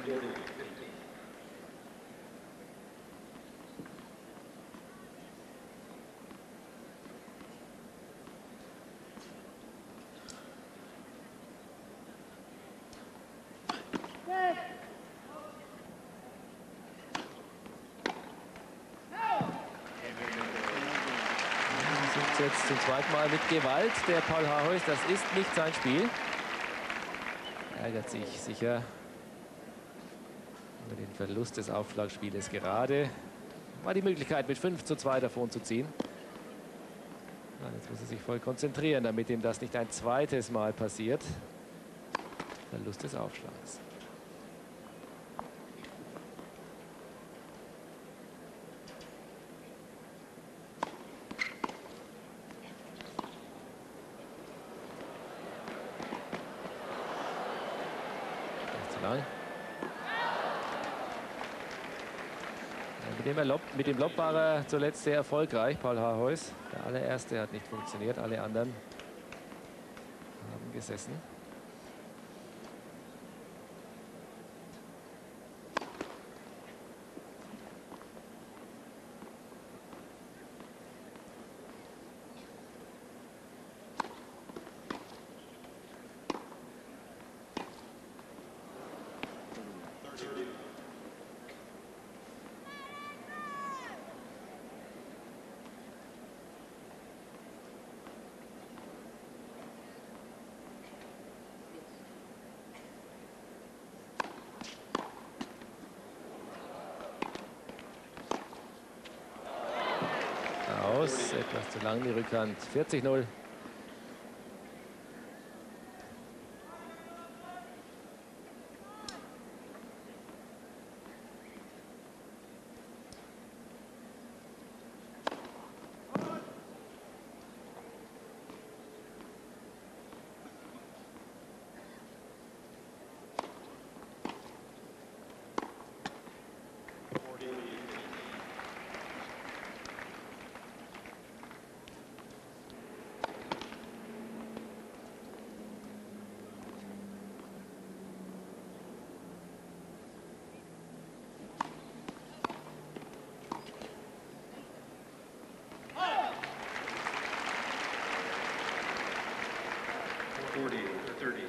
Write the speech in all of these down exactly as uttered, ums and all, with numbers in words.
Jetzt zum zweiten Mal mit Gewalt der Paul Haarhuis. Das ist nicht sein Spiel. Ärgert sich sicher über den Verlust des Aufschlagspieles gerade. War die Möglichkeit, mit fünf zu zwei davon zu ziehen. Ja, jetzt muss er sich voll konzentrieren, damit ihm das nicht ein zweites Mal passiert. Verlust des Aufschlags. Mit dem, Lob, mit dem Lob war er zuletzt sehr erfolgreich, Paul Haarhuis. Der allererste hat nicht funktioniert, alle anderen haben gesessen. Aus, etwas zu lang die Rückhand, vierzig null. forty to thirty.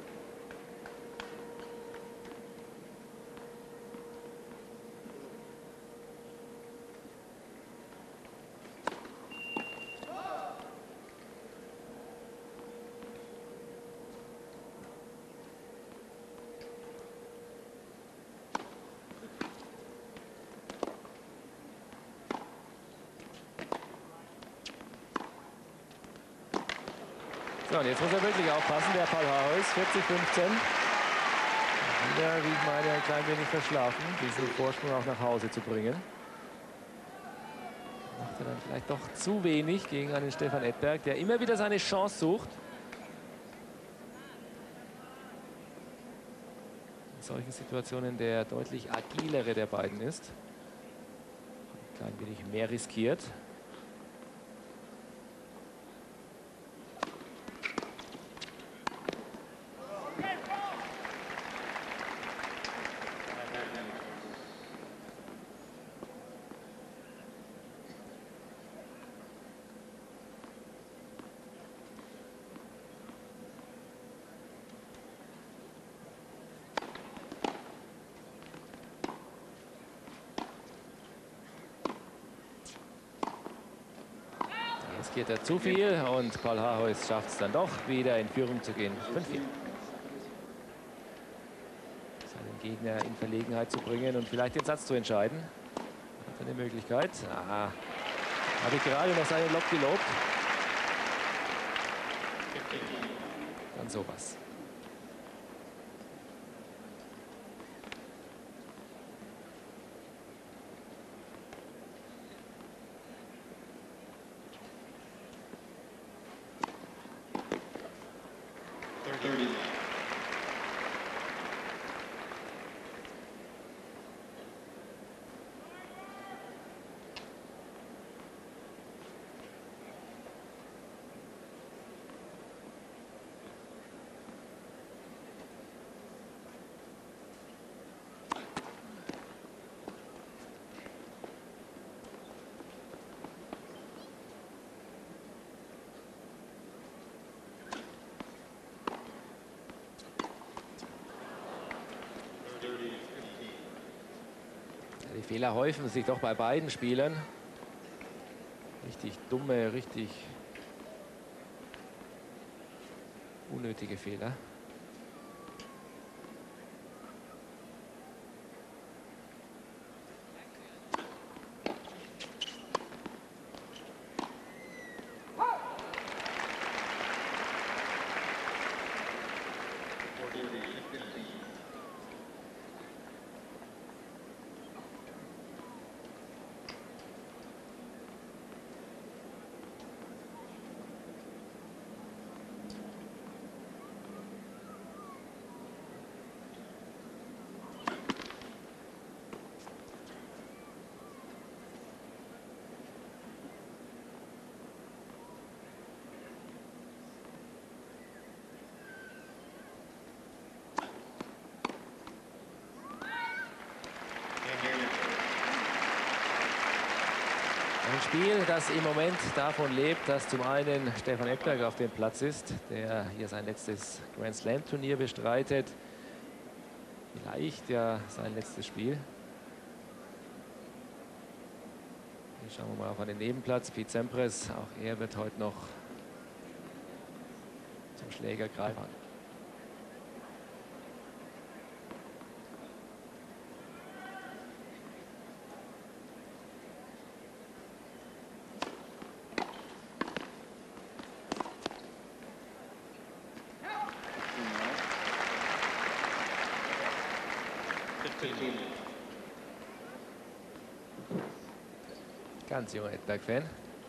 So, und jetzt muss er wirklich aufpassen, der Paul Haarhuis, vierzig fünfzehn. Wieder, wie ich meine, ein klein wenig verschlafen, diesen Vorsprung auch nach Hause zu bringen. Macht er dann vielleicht doch zu wenig gegen einen Stefan Edberg, der immer wieder seine Chance sucht. In solchen Situationen der deutlich agilere der beiden ist. Ein klein wenig mehr riskiert. Riskiert er zu viel und Paul Haarhuis schafft es dann doch wieder in Führung zu gehen. fünf vier. Seinen Gegner in Verlegenheit zu bringen und vielleicht den Satz zu entscheiden. Hat eine Möglichkeit. Aha. Habe ich gerade noch seinen Lob gelobt. Dann sowas. thirty. Die Fehler häufen sich doch bei beiden Spielern. Richtig dumme, richtig unnötige Fehler. Ein Spiel, das im Moment davon lebt, dass zum einen Stefan Edberg auf dem Platz ist, der hier sein letztes Grand Slam Turnier bestreitet. Vielleicht ja sein letztes Spiel. Hier schauen wir mal auf einen Nebenplatz. Pete Sampras, auch er wird heute noch zum Schläger greifen. Ganz junger Edberg-Fan.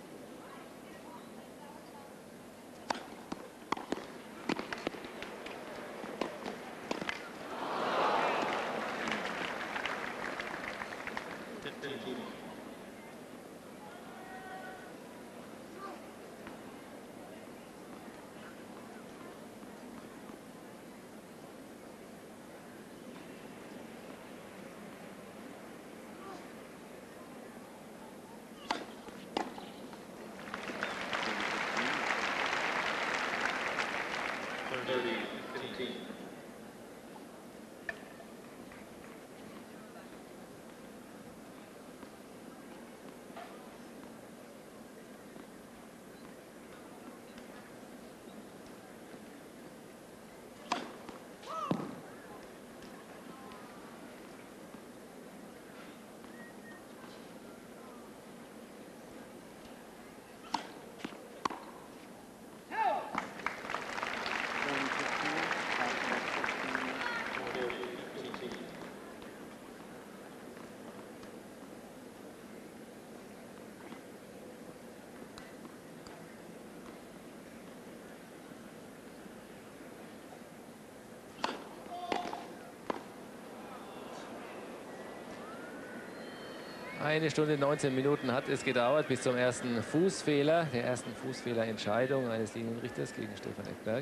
Eine Stunde neunzehn Minuten hat es gedauert bis zum ersten Fußfehler, der ersten Fußfehlerentscheidung eines Linienrichters gegen Stefan Edberg.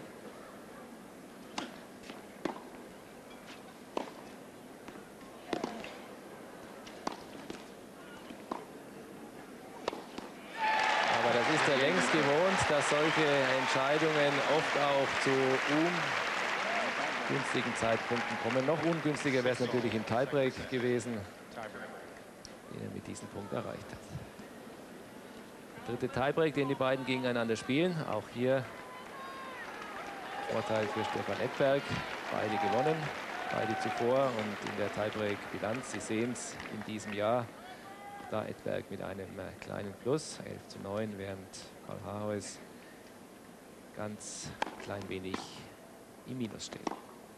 Aber das ist er längst gewohnt, dass solche Entscheidungen oft auch zu ungünstigen Zeitpunkten kommen. Noch ungünstiger wäre es natürlich im Tiebreak gewesen, den er mit diesem Punkt erreicht hat. Der dritte Tiebreak, den die beiden gegeneinander spielen. Auch hier Vorteil für Stefan Edberg. Beide gewonnen, beide zuvor und in der Tiebreak-Bilanz, Sie sehen es in diesem Jahr, da Edberg mit einem kleinen Plus, elf zu neun, während Paul Haarhuis ganz klein wenig im Minus steht.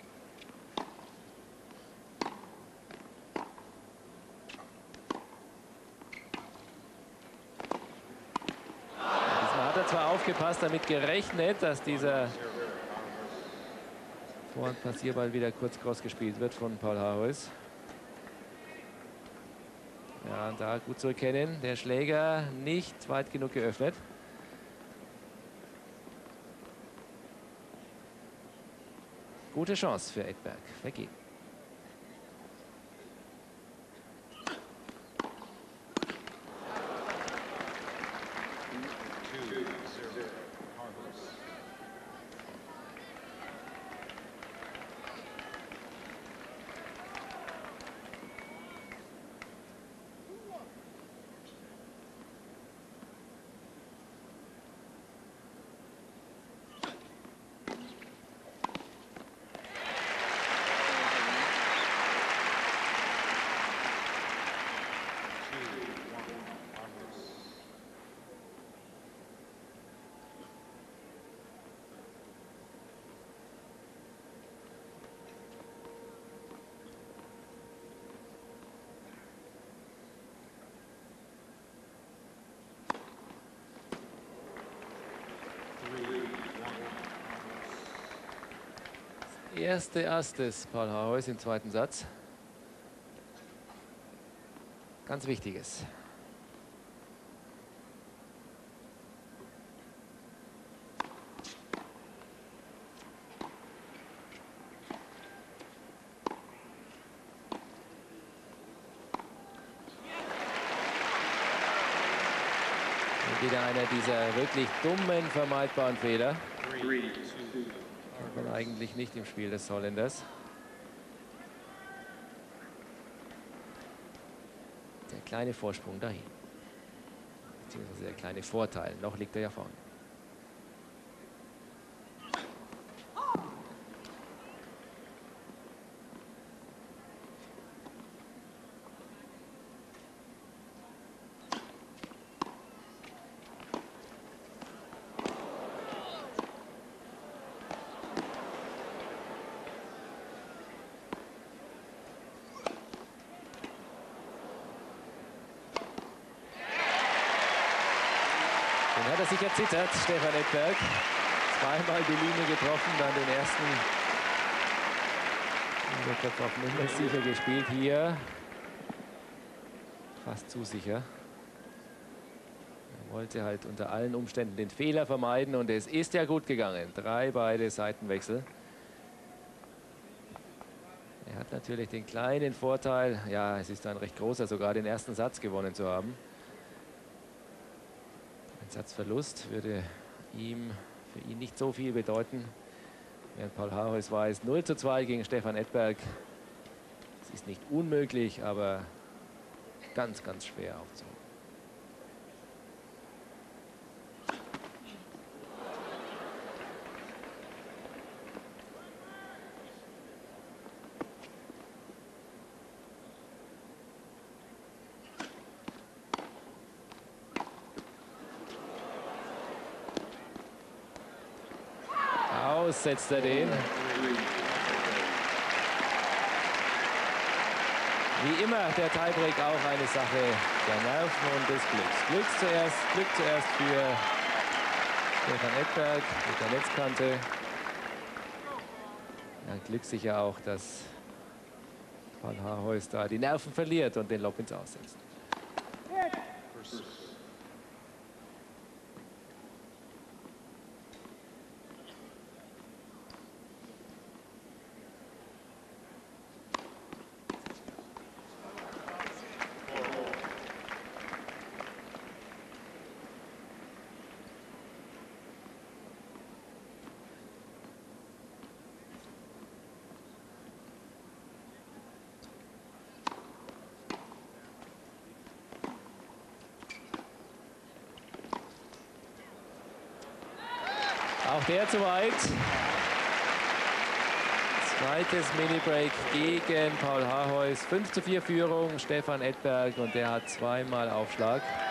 Zwar aufgepasst, damit gerechnet, dass dieser Vor- und Passierball wieder kurz cross gespielt wird von Paul Haarhuis. Ja, da gut zu erkennen, der Schläger nicht weit genug geöffnet. Gute Chance für Edberg, vergeben. erste Ass des Paul Haarhuis im zweiten Satz. Ganz wichtiges. Wieder einer dieser wirklich dummen, vermeidbaren Fehler. Aber eigentlich nicht im Spiel des Holländers. Der kleine Vorsprung dahin. Beziehungsweise der kleine Vorteil. Noch liegt er ja vorne. Den hat er sich erzittert, Stefan Edberg. Zweimal die Linie getroffen, dann den ersten getroffen. Immer sicher gespielt hier. Fast zu sicher. Er wollte halt unter allen Umständen den Fehler vermeiden und es ist ja gut gegangen. Drei beide Seitenwechsel. Er hat natürlich den kleinen Vorteil, ja, es ist ein recht großer, sogar den ersten Satz gewonnen zu haben. Ein Satzverlust würde ihm, für ihn nicht so viel bedeuten. Während Paul Haarhuis weiß, null zu zwei gegen Stefan Edberg. Es ist nicht unmöglich, aber ganz, ganz schwer aufzuholen. Setzt er den. Wie immer der Tiebreak auch eine Sache der Nerven und des Glücks. Glück zuerst, Glück zuerst für Stefan Edberg mit der Netzkante. Ja, glückssicher auch, dass Paul Haarhuis da die Nerven verliert und den Lob ins Aussetzt. Auch der zu weit. Zweites Mini-Break gegen Paul Haarhuis. fünf zu vier Führung, Stefan Edberg, und der hat zweimal Aufschlag.